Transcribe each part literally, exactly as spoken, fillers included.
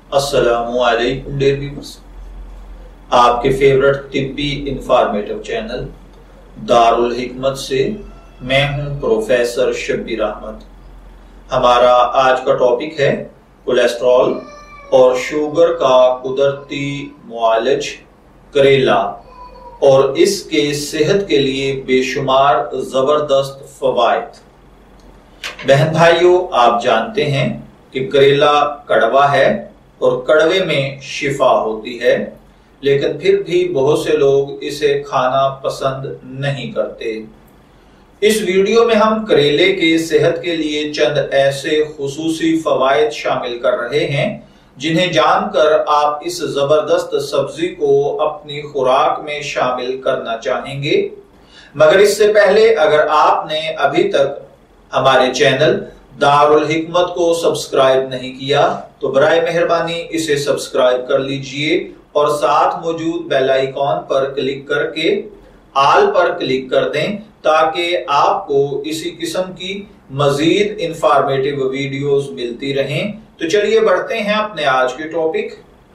السلام علیکم dear viewers, آپ کے فیورٹ طبی انفارمیٹو چینل دارالحکمت سے میں ہوں پروفیسر شبیر احمد۔ ہمارا آج کا ٹاپک ہے کولیسٹرول اور شوگر کا قدرتی معالج کریلا اور اس کے صحت کے لیے بے شمار زبردست فوائد۔ بہن بھائیوں، آپ جانتے ہیں کہ کریلا کڑوا ہے اور کڑوے میں شفا ہوتی ہے، لیکن پھر بھی بہت سے لوگ اسے کھانا پسند نہیں کرتے۔ اس ویڈیو میں ہم کریلے کے صحت کے لیے چند ایسے خصوصی فوائد شامل کر رہے ہیں جنہیں جان کر آپ اس زبردست سبزی کو اپنی خوراک میں شامل کرنا چاہیں گے۔ مگر اس سے پہلے اگر آپ نے ابھی تک ہمارے چینل دارالحکمت کو سبسکرائب نہیں کیا تو برائے مہربانی اسے سبسکرائب کر لیجئے اور ساتھ موجود بیل آئیکن پر کلک کر کے آل پر کلک کر دیں تاکہ آپ کو اسی قسم کی مزید انفارمیٹیو ویڈیوز ملتی رہیں۔ تو چلیے بڑھتے ہیں اپنے آج کے ٹاپک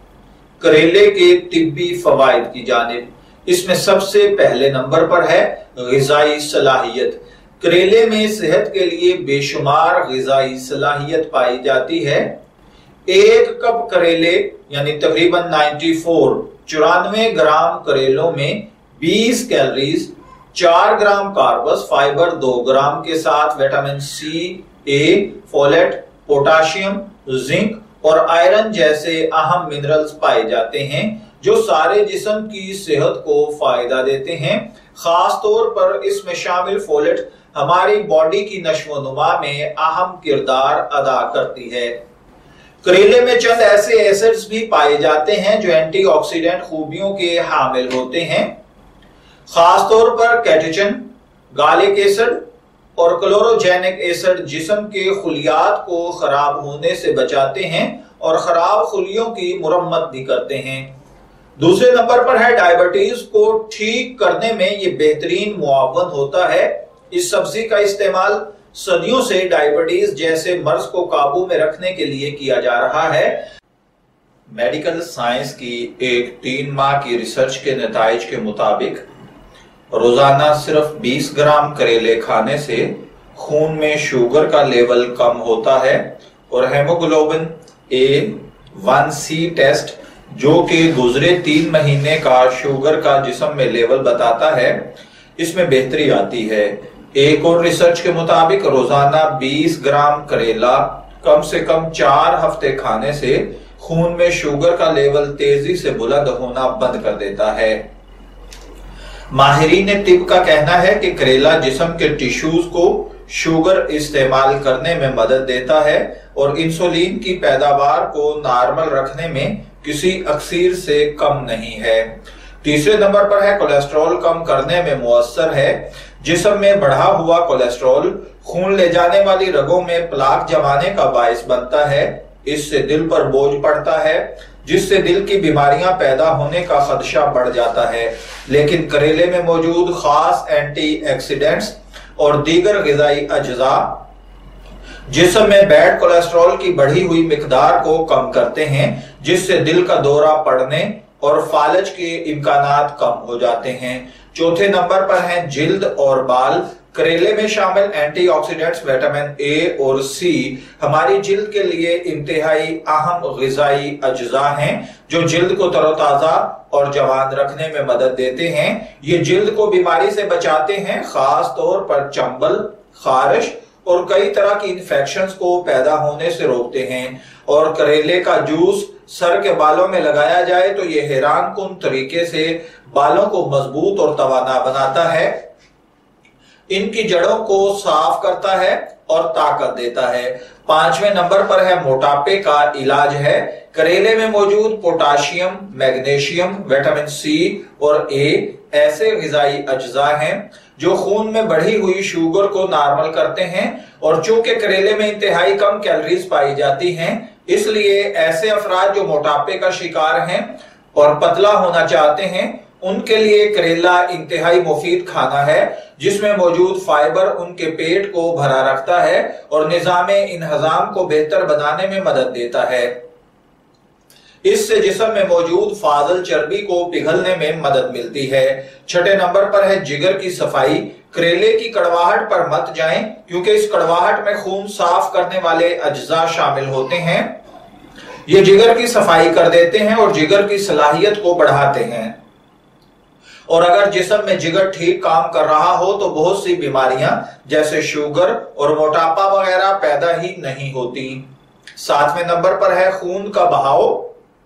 کریلے کے طبی فوائد کی جانب۔ اس میں سب سے پہلے نمبر پر ہے غذائی صلاحیت۔ کریلے میں صحت کے لیے بے شمار غذائی صلاحیت پائی جاتی ہے۔ ایک کپ کریلے یعنی تقریباً چورانوے گرام کریلوں میں بیس کیلریز، چار گرام کاربس، فائبر دو گرام کے ساتھ vitamin C, A, folate, potassium, zinc اور آئرن جیسے اہم منرلز پائے جاتے ہیں جو سارے جسم کی صحت کو فائدہ دیتے ہیں۔ خاص طور پر اس میں شامل فولیٹ ہماری باڈی کی نشو و نما میں اہم کردار ادا کرتی ہے۔ کریلے میں چند ایسے ایسڈز بھی پائے جاتے ہیں جو اینٹی آکسیڈنٹ خوبیوں کے حامل ہوتے ہیں۔ خاص طور پر کیٹیچن، گالک ایسڈ اور کلوروجینک ایسڈ جسم کے خلیات کو خراب ہونے سے بچاتے ہیں اور خراب خلیوں کی مرمت بھی کرتے ہیں۔ دوسرے نمبر پر ہے ڈائبٹیز کو ٹھیک کرنے میں یہ بہترین معاون ہوتا ہے۔ اس سبزی کا استعمال صدیوں سے ڈائبٹیز جیسے مرض کو قابو میں رکھنے کے لیے کیا جا رہا ہے۔ میڈیکل سائنس کی ایک تین ماہ کی ریسرچ کے نتائج کے مطابق روزانہ صرف بیس گرام کریلے کھانے سے خون میں شوگر کا لیول کم ہوتا ہے اور haemoglobin A one C test جو کہ گزرے تین مہینے کا شوگر کا جسم میں لیول بتاتا ہے، اس میں بہتری آتی ہے۔ ایک اور ریسرچ کے مطابق روزانہ بیس گرام کریلا کم سے کم چار ہفتے کھانے سے خون میں شوگر کا لیول تیزی سے بلند ہونا بند کر دیتا ہے۔ ماہرین طب کا کہنا ہے کہ کریلا جسم کے ٹیشوز کو شوگر استعمال کرنے میں مدد دیتا ہے اور انسولین کی پیداوار کو نارمل رکھنے میں کسی اکسیر سے کم نہیں ہے۔ تیسرے نمبر پر ہے کولیسٹرول کم کرنے میں مؤثر ہے۔ جسم میں بڑھا ہوا کولیسٹرول خون لے جانے والی رگوں میں پلاک جمانے کا باعث بنتا ہے۔ اس سے دل پر بوجھ پڑتا ہے جس سے دل کی بیماریاں پیدا ہونے کا خدشہ بڑھ جاتا ہے، لیکن کریلے میں موجود خاص اینٹی آکسیڈنٹس اور دیگر غذائی اجزاء جسم میں بیڈ کولیسٹرول کی بڑھی ہوئی مقدار کو کم کرتے ہیں، جس سے دل کا دورہ پڑنے اور فالج کے امکانات کم ہو جاتے ہیں۔ چوتھے نمبر پر ہیں جلد اور بال۔ کریلے میں شامل اینٹی آکسیڈنٹس وٹامن اے اور سی ہماری جلد کے لیے انتہائی اہم غذائی اجزاء ہیں جو جلد کو تر و تازہ اور جوان رکھنے میں مدد دیتے ہیں۔ یہ جلد کو بیماری سے بچاتے ہیں، خاص طور پر چمبل، خارش اور کئی طرح کی انفیکشنز کو پیدا ہونے سے روکتے ہیں۔ اور کریلے کا جوس سر کے بالوں میں لگایا جائے تو یہ حیران کن طریقے سے بالوں کو مضبوط اور توانا بناتا ہے، ان کی جڑوں کو صاف کرتا ہے اور طاقت دیتا ہے۔ پانچویں نمبر پر ہے موٹاپے کا علاج ہے۔ کریلے میں موجود پوٹاشیم، میگنیشیم، وٹامن سی اور اے ایسے غذائی اجزاء ہیں جو خون میں بڑھی ہوئی شوگر کو نارمل کرتے ہیں، اور چونکہ کریلے میں انتہائی کم کیلریز پائی جاتی ہیں اس لیے ایسے افراد جو موٹاپے کا شکار ہیں اور پتلا ہونا چاہتے ہیں ان کے لیے کریلا انتہائی مفید کھانا ہے، جس میں موجود فائبر ان کے پیٹ کو بھرا رکھتا ہے اور نظام انہضام کو بہتر بنانے میں مدد دیتا ہے۔ इससे जिस्म में मौजूद फाजल चर्बी को पिघलने में मदद मिलती है। छठे नंबर पर है जिगर की सफाई। करेले की कड़वाहट पर मत जाएं, क्योंकि इस कड़वाहट में खून साफ करने वाले अज्जा शामिल होते हैं। ये जिगर की सफाई कर देते हैं और जिगर की सलाहियत को बढ़ाते हैं। और अगर जिस्म में जिगर ठीक काम कर रहा हो तो बहुत सी बीमारियां जैसे शुगर और मोटापा वगैरह पैदा ही नहीं होती। सातवें नंबर पर है खून का बहाव।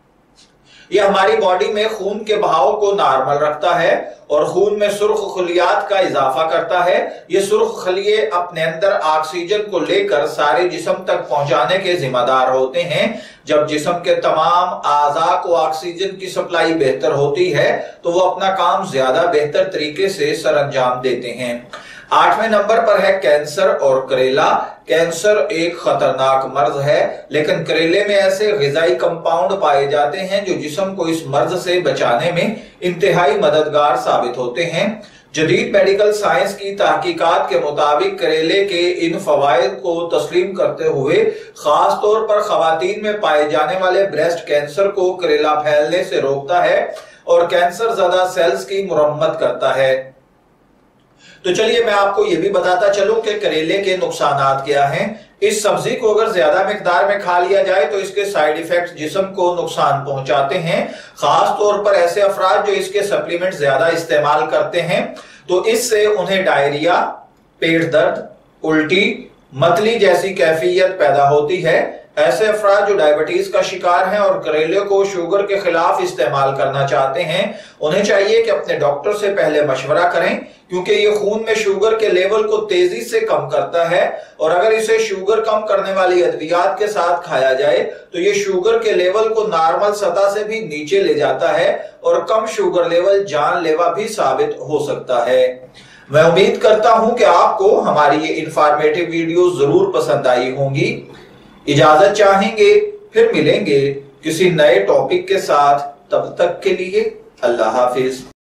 यह हमारी बॉडी में खून के बहाव को नॉर्मल रखता है और खून में सुर्ख खलियात का इजाफा करता है। ये सुर्ख खलिये अपने अंदर ऑक्सीजन को लेकर सारे जिस्म तक पहुंचाने के जिम्मेदार होते हैं। जब जिस्म के तमाम आज़ा को ऑक्सीजन की सप्लाई बेहतर होती है तो वो अपना काम ज्यादा बेहतर तरीके से सरअंजाम देते हैं। आठवें नंबर पर है कैंसर और करेला। कैंसर एक खतरनाक मर्ज है, लेकिन करेले में ऐसे ग़िज़ाई कंपाउंड पाए जाते हैं जो जिस्म को इस मर्ज से बचाने में इंतहाई मददगार साबित होते हैं। जदीद मेडिकल साइंस की तहकीकात के मुताबिक करेले के इन फवायद को तस्लीम करते हुए खास तौर पर खवातीन में पाए जाने वाले ब्रेस्ट कैंसर को करेला फैलने से रोकता है और कैंसर ज़दा सेल्स की मुरम्मत करता है। तो चलिए मैं आपको यह भी बताता चलूं कि करेले के नुकसानात क्या हैं। इस सब्जी को अगर ज्यादा मिकदार में खा लिया जाए तो इसके साइड इफेक्ट्स जिस्म को नुकसान पहुंचाते हैं। खास तौर पर ऐसे अफराद जो इसके सप्लीमेंट ज्यादा इस्तेमाल करते हैं तो इससे उन्हें डायरिया, पेट दर्द, उल्टी, मतली जैसी कैफियत पैदा होती है। ऐसे अफराद जो डायबिटीज का शिकार हैं और करेले को शुगर के खिलाफ इस्तेमाल करना चाहते हैं, उन्हें चाहिए कि अपने डॉक्टर से पहले मशवरा करें, क्योंकि ये खून में शुगर के लेवल को तेजी से कम करता है और अगर इसे शुगर कम करने वाली अद्वियात के साथ खाया जाए तो ये शुगर के लेवल को नॉर्मल सतह से भी नीचे ले जाता है और कम शुगर लेवल जानलेवा भी साबित हो सकता है। मैं उम्मीद करता हूं कि आपको हमारी ये इंफॉर्मेटिव वीडियो जरूर पसंद आई होंगी। इजाजत चाहेंगे, फिर मिलेंगे किसी नए टॉपिक के साथ। तब तक के लिए अल्लाह हाफिज।